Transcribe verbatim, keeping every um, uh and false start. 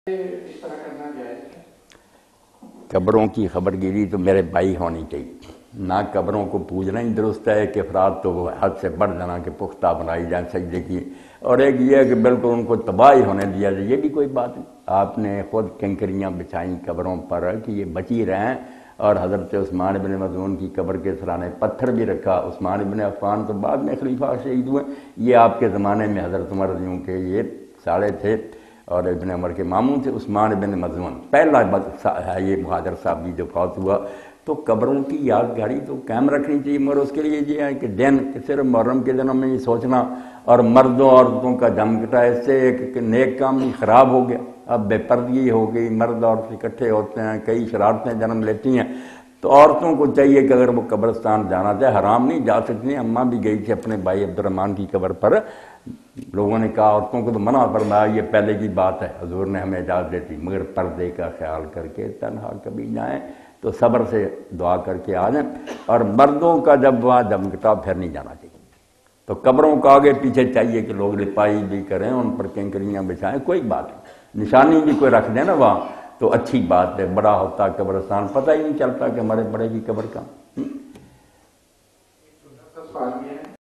اس طرح کرنا جائز ہے؟ قبروں کی خبر گیری تو میرے بھائی ہونی چاہیے، نہ قبروں کو پوجنا ہی درست ہے کہ افراد تو وہ حد سے بڑھ جانا کہ پختہ بنائی جائیں سجدے کی، اور ایک یہ ہے کہ بالکل ان کو تباہی ہونے دیا جائے، یہ بھی کوئی بات نہیں۔ آپ نے خود کنکریاں بچھائیں قبروں پر کہ یہ بچی رہیں، اور حضرت عثمان بن مظعون کی قبر کے سرانے پتھر بھی رکھا۔ عثمان بن عفان تو بعد میں خلیفہ شہید ہوئے، یہ آپ کے زمانے میں حضرت عمر رضی اللہ عنہ کے یہ ساڑے تھے اور ابن عمر کے ماموں تھے۔ عثمان بن مظعون پہلا ہے یہ مہاجر صاحب بھی جو فوت ہوا، تو قبروں کی یادگاری تو قائم رکھنی چاہیے، مگر اس کے لیے یہ ہے کہ دن کہ صرف محرم کے دنوں میں یہ سوچنا اور مردوں عورتوں کا جم گٹا، اس سے ایک نیک کام بھی خراب ہو گیا۔ اب بے پردگی ہو گئی، مرد عورت اکٹھے ہوتے ہیں، کئی شرارتیں جنم لیتی ہیں، تو عورتوں کو چاہیے کہ اگر وہ قبرستان جانا چاہے، حرام نہیں جا سکتی، اماں بھی گئی تھی اپنے بھائی عبد الرحمن کی قبر پر، لوگوں نے کہا عورتوں کو تو منع فرمایا، یہ پہلے کی بات ہے، حضور نے ہمیں اجازت دیتی، مگر پردے کا خیال کر کے تنہا کبھی جائیں تو صبر سے دعا کر کے آ جائیں، اور مردوں کا جب وہاں جمگٹا پھر نہیں جانا چاہیے۔ تو قبروں کا آگے پیچھے چاہیے کہ لوگ لپائی بھی کریں، ان پر کنکریاں بچھائیں، کوئی بات نہیں، نشانی بھی کوئی رکھ دیں نا وہاں تو اچھی بات ہے۔ بڑا ہوتا قبرستان، پتہ ہی نہیں چلتا کہ ہمارے بڑے کی قبر کا